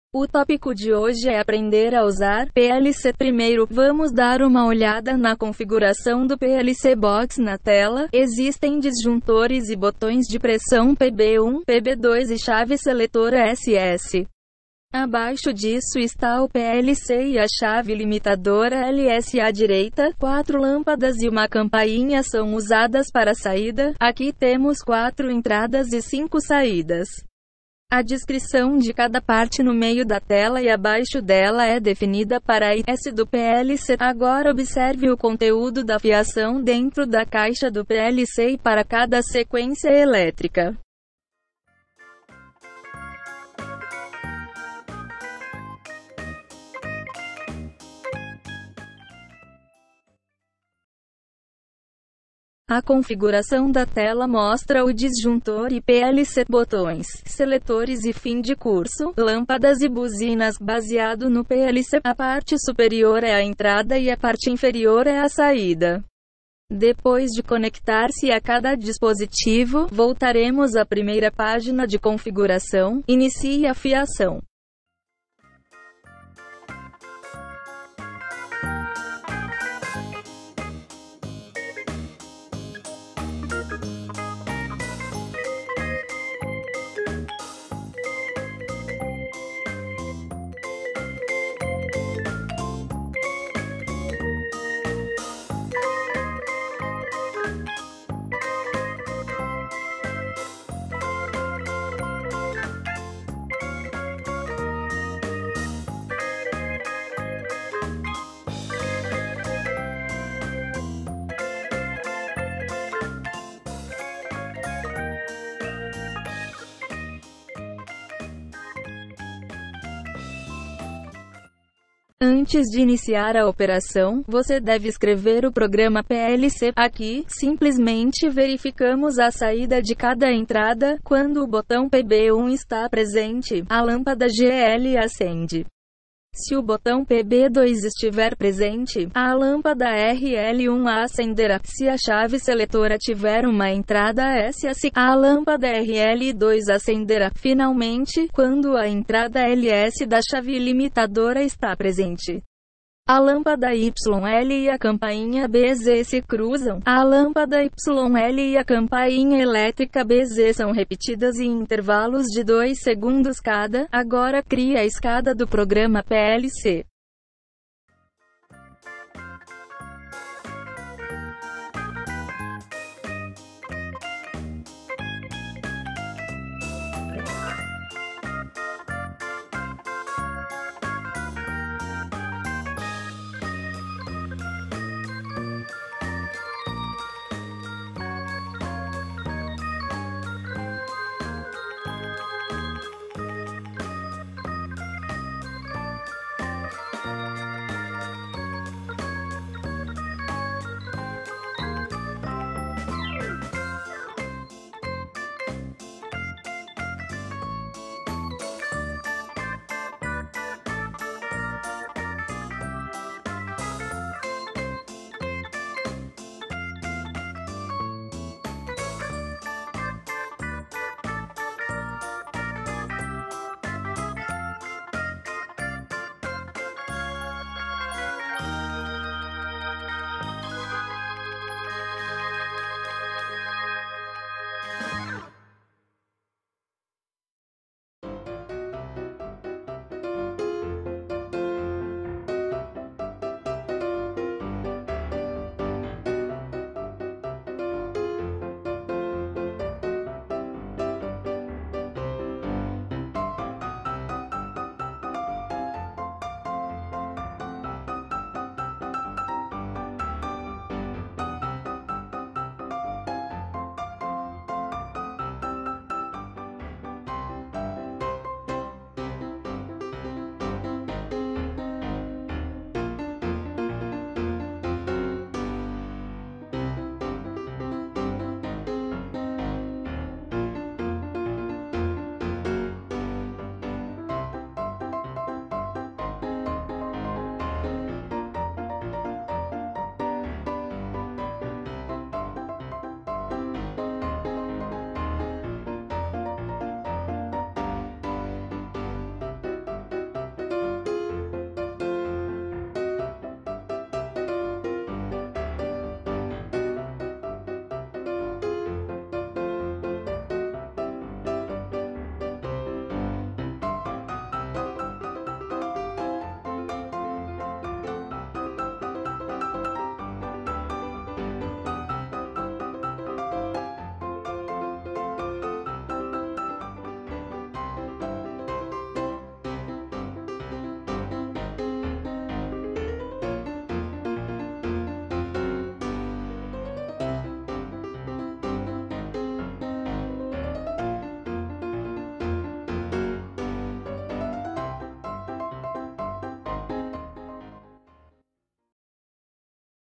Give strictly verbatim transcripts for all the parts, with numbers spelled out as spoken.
O tópico de hoje é aprender a usar P L C. Primeiro, vamos dar uma olhada na configuração do P L C Box na tela. Existem disjuntores e botões de pressão P B um, P B dois e chave seletora S S. Abaixo disso está o P L C e a chave limitadora L S à direita. Quatro lâmpadas e uma campainha são usadas para a saída. Aqui temos quatro entradas e cinco saídas. A descrição de cada parte no meio da tela e abaixo dela é definida para a I S do P L C. Agora observe o conteúdo da fiação dentro da caixa do P L C e para cada sequência elétrica. A configuração da tela mostra o disjuntor e P L C, botões, seletores e fim de curso, lâmpadas e buzinas. Baseado no P L C, a parte superior é a entrada e a parte inferior é a saída. Depois de conectar-se a cada dispositivo, voltaremos à primeira página de configuração. Inicie a fiação. Antes de iniciar a operação, você deve escrever o programa P L C. Aqui, simplesmente verificamos a saída de cada entrada. Quando o botão P B um está presente, a lâmpada G L acende. Se o botão P B dois estiver presente, a lâmpada R L um acenderá. Se a chave seletora tiver uma entrada S S, a lâmpada R L dois acenderá. Finalmente, quando a entrada L S da chave limitadora está presente, a lâmpada Y L e a campainha B Z se cruzam. A lâmpada Y L e a campainha elétrica B Z são repetidas em intervalos de dois segundos cada. Agora crie a escada do programa P L C.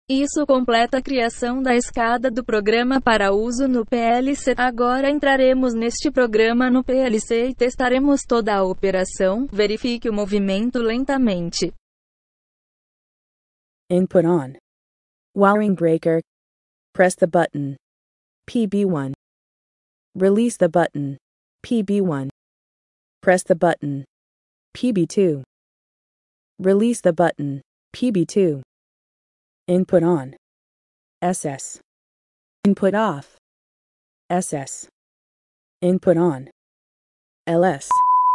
Isso completa a criação da escada do programa para uso no P L C. Agora entraremos neste programa no P L C e testaremos toda a operação. Verifique o movimento lentamente. Input on. Wiring breaker. Press the button. P B one. Release the button. P B one. Press the button. P B two. Release the button. P B two. Input on. S S. Input off. S S. Input on. L S.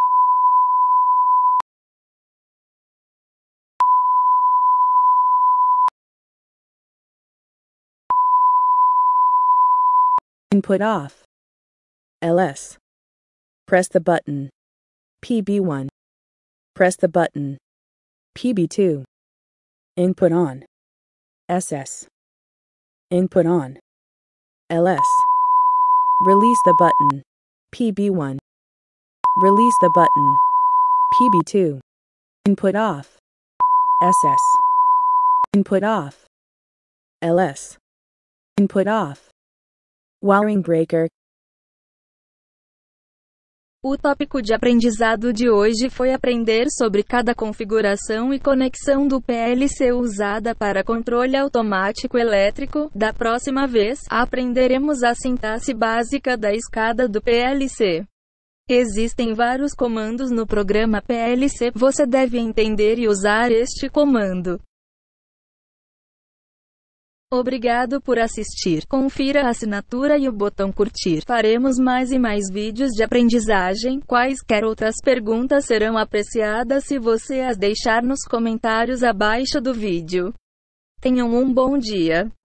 Input off. L S. Press the button. P B one. Press the button. P B two. Input on. S S. Input on. L S. Release the button. P B one. Release the button. P B two. Input off. S S. Input off. L S. Input off. Wiring breaker. O tópico de aprendizado de hoje foi aprender sobre cada configuração e conexão do P L C usada para controle automático elétrico. Da próxima vez, aprenderemos a sintaxe básica da escada do P L C. Existem vários comandos no programa P L C. Você deve entender e usar este comando. Obrigado por assistir. Confira a assinatura e o botão curtir. Faremos mais e mais vídeos de aprendizagem. Quaisquer outras perguntas serão apreciadas se você as deixar nos comentários abaixo do vídeo. Tenham um bom dia.